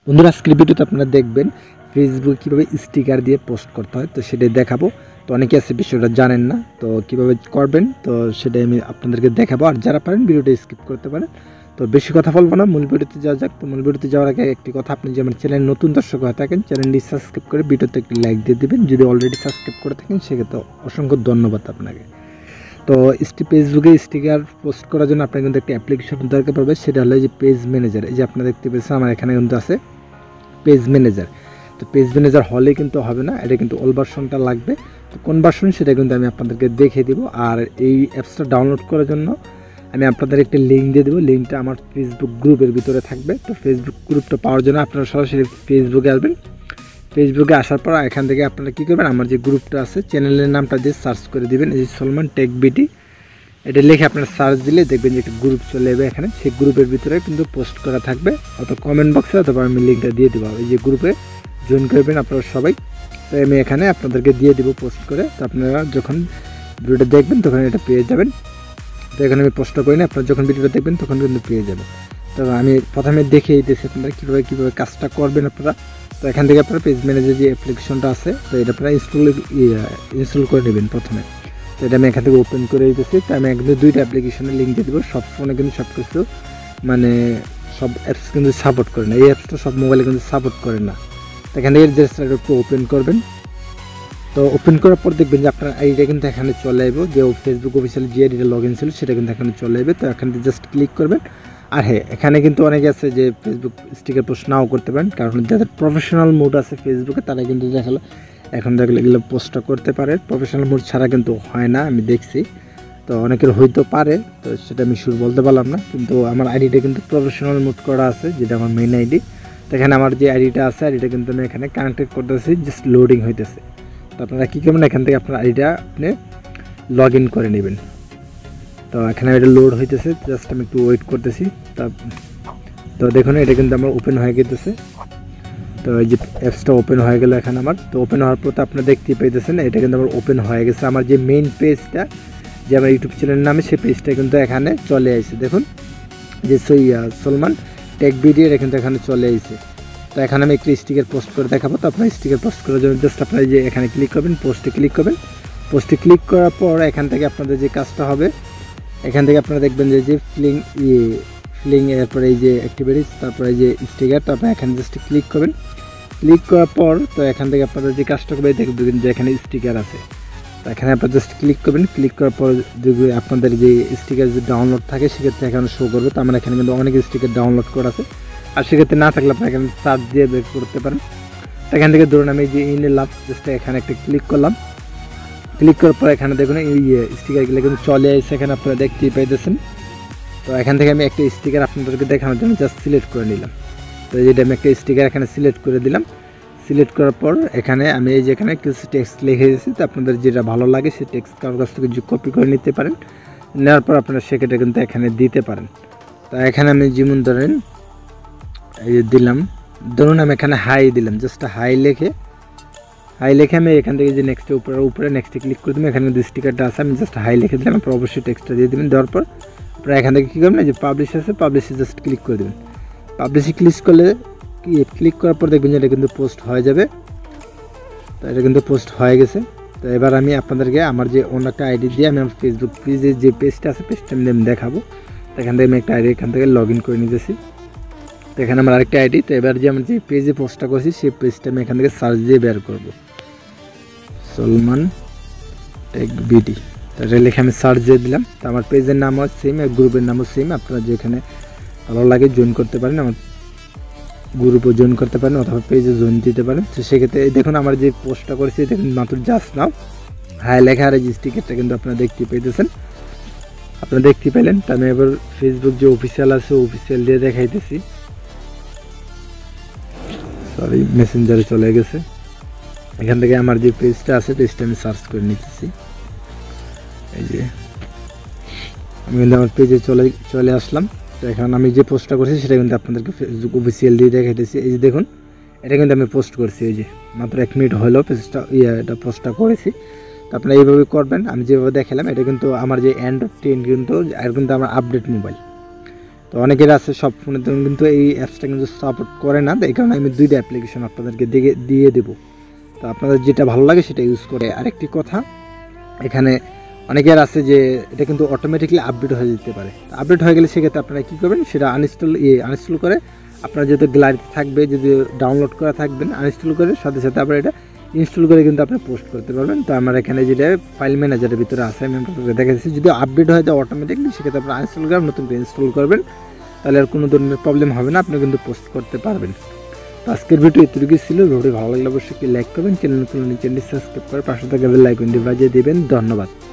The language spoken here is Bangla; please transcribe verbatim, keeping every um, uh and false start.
বন্ধুরা আজকের ভিডিওতে আপনারা দেখবেন ফেসবুক কিভাবে স্টিকার দিয়ে পোস্ট করতে হয়, তো সেটাই দেখাবো। তো অনেকে আছে বিষয়টা জানেন না, তো কিভাবে করবেন তো সেটাই আমি আপনাদেরকে দেখাবো। আর যারা পারেন ভিডিওটা স্কিপ করতে পারেন। তো বেশি কথা বলবো না, মূল ভিডিওতে যাওয়া যাক। তো মূল ভিডিওতে যাওয়ার আগে একটি কথা, আপনি যে আমার চ্যানেল নতুন দর্শক হয়ে থাকেন চ্যানেলটি সাবস্ক্রাইব করে ভিডিওতে একটি লাইক দিয়ে দিবেন। যদি অলরেডি সাবস্ক্রাইব করে থাকেন সেক্ষেত্রে অসংখ্য ধন্যবাদ আপনাকে। তো ফেসবুকে স্টিকার পোস্ট করার জন্য আপনার কিন্তু একটা অ্যাপ্লিকেশন দরকার পড়বে, সেটা হলো যে পেজ ম্যানেজার। এই যে আপনারা দেখতে পেয়েছেন আমার এখানে কিন্তু আছে পেজ ম্যানেজার। তো পেজ ম্যানেজার হলে কিন্তু হবে না, এটা কিন্তু ওল্ড ভার্সনটা লাগবে। তো কোন ভার্সন সেটা কিন্তু আমি আপনাদেরকে দেখিয়ে দিব। আর এই অ্যাপসটা ডাউনলোড করার জন্য আমি আপনাদের একটা লিঙ্ক দিয়ে দেবো, লিঙ্কটা আমার ফেসবুক গ্রুপের ভিতরে থাকবে। তো ফেসবুক গ্রুপটা পাওয়ার জন্য আপনারা সরাসরি ফেসবুকে আসবেন। ফেসবুকে আসার পর এখান থেকে আপনারা কী করবেন, আমার যে গ্রুপটা আছে চ্যানেলের নামটা দিয়ে সার্চ করে দিবেন, এই যে সলমান টেক বিডি, এটা লিখে আপনারা সার্চ দিলে দেখবেন যে একটা গ্রুপ চলে যাবে। এখানে সেই গ্রুপের ভিতরে কিন্তু পোস্ট করা থাকবে, অথবা কমেন্ট বক্সে অথবা আমি লিঙ্কটা দিয়ে দেবো। এই যে গ্রুপে জয়েন করবেন আপনারা সবাই। তো আমি এখানে আপনাদেরকে দিয়ে দেবো পোস্ট করে। তো আপনারা যখন ভিডিওটা দেখবেন তখন এটা পেয়ে যাবেন। তো এখানে আমি পোস্টটা করি না, আপনারা যখন ভিডিওটা দেখবেন তখন কিন্তু পেয়ে যাবেন। তো আমি প্রথমে দেখিয়ে দিয়েছি আপনারা কীভাবে কীভাবে কাজটা করবেন আপনারা। তো এখান থেকে আপনারা পেজ ম্যানেজার যে অ্যাপ্লিকেশনটা আছে, তো এটা আপনারা ইনস্টল ইনস্টল করে নেবেন প্রথমে। তো এটা আমি এখান থেকে ওপেন করে দিতেছি। তো আমি একদম দুইটা অ্যাপ্লিকেশনের লিঙ্ক দিয়ে দেবো। সব ফোনে কিন্তু সব কিছু মানে সব অ্যাপস কিন্তু সাপোর্ট করে না, এই অ্যাপসটা সব মোবাইলে কিন্তু সাপোর্ট করে না। তো এখান থেকে জাস্ট একটু ওপেন করবেন। তো ওপেন করার পর দেখবেন যে আপনার আইডিটা কিন্তু এখানে চলে আসবে, যে ফেসবুক অফিসিয়াল যে আইডিটা লগ ইন ছিল সেটা কিন্তু এখানে চলে আসবে। তো এখান থেকে জাস্ট ক্লিক করবেন। আর হ্যাঁ, এখানে কিন্তু অনেকে আছে যে ফেসবুক স্টিকার পোস্ট নাও করতে পারেন, কারণ যাদের প্রফেশনাল মোড আছে ফেসবুকে তারা কিন্তু দেখালো এখন দেখলে এগুলো পোস্টটা করতে পারে। প্রফেশনাল মোড ছাড়া কিন্তু হয় না, আমি দেখছি। তো অনেকের হয়তো পারে, তো সেটা আমি শুরু বলতে পারলাম না, কিন্তু আমার আইডিটা কিন্তু প্রফেশনাল মোড করা আছে, যেটা আমার মেইন আইডি। তো এখানে আমার যে আইডিটা আছে আইডিটা কিন্তু আমি এখানে কানেক্টেড করতেছি, জাস্ট লোডিং হইতেছে। তো আপনারা কী করবেন, এখান থেকে আপনার আইডিটা আপনি লগ ইন করে নেবেন। তো এখানে এটা লোড হইতেছে, জাস্ট আমি একটু ওয়েট করতেছি। তা তো দেখুন এটা কিন্তু আমার ওপেন হয়ে গেতেছে। তো এই যে অ্যাপসটা ওপেন হয়ে গেল এখানে আমার। তো ওপেন হওয়ার পর তো আপনারা দেখতেই পেয়েছেন এটা কিন্তু আমার ওপেন হয়ে গেছে। আমার যে মেইন পেজটা, যে আমার ইউটিউব চ্যানেলের নামে, সেই পেজটা কিন্তু এখানে চলে আসছে। দেখুন যে সলমান টেক ভিডিও এটা কিন্তু এখানে চলে আসছে। তো এখানে আমি একটু স্টিকার পোস্ট করে দেখাবো। তো আপনার স্টিকার পোস্ট করার জন্য জাস্ট আপনারা যে এখানে ক্লিক করবেন, পোস্টে ক্লিক করবেন। পোস্টে ক্লিক করার পর এখান থেকে আপনাদের যে কাজটা হবে, এখান থেকে আপনারা দেখবেন যে যে ফিলিং ইয়ে ফিলিং এরপরে এই যে অ্যাক্টিভিটিস, তারপরে এই যে স্টিকার, তারপরে এখানে জাস্ট ক্লিক করবেন। ক্লিক করার পর তো এখান থেকে আপনারা যে কাজটা করবে দেখবেন যে এখানে স্টিকার আছে। তো এখানে আপনারা জাস্ট ক্লিক করবেন। ক্লিক করার পর যদি আপনাদের যে স্টিকার যদি ডাউনলোড থাকে সেক্ষেত্রে এখানে শো করবে। তো আমার এখানে কিন্তু অনেক স্টিকার ডাউনলোড করা আছে, আর সেক্ষেত্রে না থাকলে আপনারা এখানে সার্চ দিয়ে বের করতে পারেন। তো এখান থেকে ধরুন আমি যে ইন লাভ জাস্ট এখানে একটা ক্লিক করলাম। ক্লিক করার পর এখানে দেখুন এই স্টিকারগুলো কিন্তু চলে আসছে, এখানে আপনারা দেখতেই পাইতেছেন। তো এখান থেকে আমি একটা স্টিকার আপনাদেরকে দেখানোর জন্য জাস্ট সিলেক্ট করে নিলাম। তো যেটা আমি একটা স্টিকার এখানে সিলেক্ট করে দিলাম। সিলেক্ট করার পর এখানে আমি এই যে এখানে কিছু টেক্সট লিখে দিয়েছি। তো আপনাদের যেটা ভালো লাগে সেই টেক্সট কারোর কাছ থেকে কপি করে নিতে পারেন, নেওয়ার পর আপনারা সেটা কিন্তু এখানে দিতে পারেন। তো এখানে আমি যেমন ধরেন এই যে দিলাম, ধরুন আমি এখানে হাই দিলাম, জাস্ট হাই লিখে হাই লিখে আমি এখান থেকে যে নেক্সট উপরে উপরে নেক্সটে ক্লিক করে দেবেন। এখানে কিন্তু স্টিকারটা আছে, আমি জাস্ট হাই লিখে দিলাম। আপনারা অবশ্যই টেক্সটটা দিয়ে দেবেন। দেওয়ার পর আপনারা এখান থেকে কী করবেন, যে পাবলিশ আছে পাবলিশে জাস্ট ক্লিক করে দেবেন। পাবলিশে ক্লিক করলে ক্লিক করার পর দেখবেন যে এটা কিন্তু পোস্ট হয়ে যাবে। তো এটা কিন্তু পোস্ট হয়ে গেছে। তো এবার আমি আপনাদেরকে আমার যে অন্য একটা আইডি দিয়ে আমি আমার ফেসবুক পেজে যে পেজটা আছে পেজটা আমি দেখাবো। তো এখান থেকে আমি একটা আইডি এখান থেকে লগ ইন করে নিতেছি। তো এখানে আমার আরেকটা আইডি। তো এবার যে আমি যে পেজে পোস্টটা করছি সেই পেজটা আমি এখান থেকে সার্চ দিয়ে বের করবো, সলমান টেক বিডি। তো এটা লিখে আমি সার্চ দিয়ে দিলাম। তো আমার পেজের নামও সেম, আর গ্রুপের নামও সেম। আপনারা যেখানে ভালো লাগে জয়েন করতে পারেন, আমার গ্রুপও জয়েন করতে পারেন অথবা পেজে জয়েন দিতে পারেন। তো সেক্ষেত্রে দেখুন আমার যে পোস্টটা করেছি দেখুন মাত্র জাস্ট নাও হাই লেখা আর এই স্টিকারটা কিন্তু আপনারা দেখতে পেয়েছেন, আপনারা দেখতে পেলেন। তো আমি এবার ফেসবুক যে অফিসিয়াল আছে অফিসিয়াল দিয়ে দেখাইতেছি। সরি, মেসেঞ্জারে চলে গেছে। এখান থেকে আমার যে পেজটা আছে পেজটা আমি সার্চ করে নিতেছি। এই যে আমি কিন্তু আমার পেজে চলে চলে আসলাম। তো এখন আমি যে পোস্টটা করছি সেটা কিন্তু আপনাদেরকে ফেসবুক অফিসিয়াল দিয়ে দেখাইতেছি। এই যে দেখুন এটা কিন্তু আমি পোস্ট করছি, এই যে মাত্র এক মিনিট হলো পেজটা ইয়ে এটা পোস্টটা করেছি। তো আপনারা এইভাবে করবেন, আমি যেভাবে দেখালাম। এটা কিন্তু আমার যে অ্যান্ড্রয়েড টেন কিন্তু আর কিন্তু আমার আপডেট মোবাইল। তো তো অনেকের আছে সব ফোনে কিন্তু এই অ্যাপসটা কিন্তু সাপোর্ট করে না, এই কারণে আমি দুইটা অ্যাপ্লিকেশন আপনাদেরকে দিয়ে দেবো। তো আপনাদের যেটা ভালো লাগে সেটা ইউজ করে। আরেকটি কথা, এখানে অনেকের আছে যে এটা কিন্তু অটোমেটিকলি আপডেট হয়ে যেতে পারে। আপডেট হয়ে গেলে সেক্ষেত্রে আপনারা কী করবেন, সেটা আনইনস্টল আনইনস্টল করে আপনার যেহেতু গ্যালারিতে থাকবে, যদি ডাউনলোড করা থাকবেন আনইনস্টল করে সাথে সাথে আপনার এটা ইনস্টল করে কিন্তু আপনি পোস্ট করতে পারবেন। তো আমার এখানে যেটা ফাইল ম্যানেজারের ভিতরে আছে আমি আপনাদের দেখাচ্ছি, যদি আপডেট হয়ে যায় অটোমেটিকলি সেক্ষেত্রে আপনি আনইনস্টল করে নতুন করে ইনস্টল করবেন, তাহলে আর কোনো ধরনের প্রবলেম হবে না, আপনি কিন্তু পোস্ট করতে পারবেন। তো আজকের ভিডিও এতটুকুই ছিল। ভিডিও ভালো লাগলে অবশ্যই লাইক করবেন, চ্যানেল নতুন চ্যানেলটি সাবস্ক্রাইব করে পাশে থাকা বেল আইকনটি বাজিয়ে দেবেন। ধন্যবাদ।